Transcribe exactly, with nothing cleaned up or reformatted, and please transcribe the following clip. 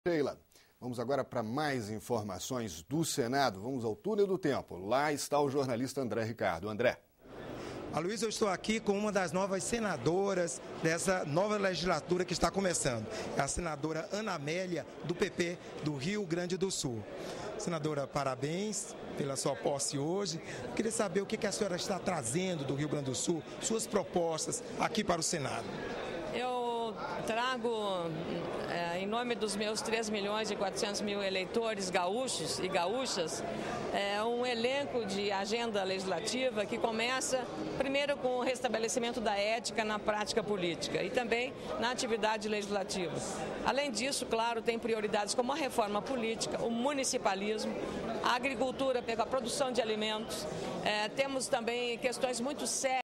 Sheila, vamos agora para mais informações do Senado. Vamos ao túnel do tempo. Lá está o jornalista André Ricardo. André. Aloysio, eu estou aqui com uma das novas senadoras dessa nova legislatura que está começando. É a senadora Ana Amélia, do P P do Rio Grande do Sul. Senadora, parabéns pela sua posse hoje. Queria saber o que a senhora está trazendo do Rio Grande do Sul, suas propostas aqui para o Senado. Eu trago, é, em nome dos meus três milhões e quatrocentos mil eleitores gaúchos e gaúchas, é, um elenco de agenda legislativa que começa primeiro com o restabelecimento da ética na prática política e também na atividade legislativa. Além disso, claro, tem prioridades como a reforma política, o municipalismo, a agricultura, a produção de alimentos. É, temos também questões muito sérias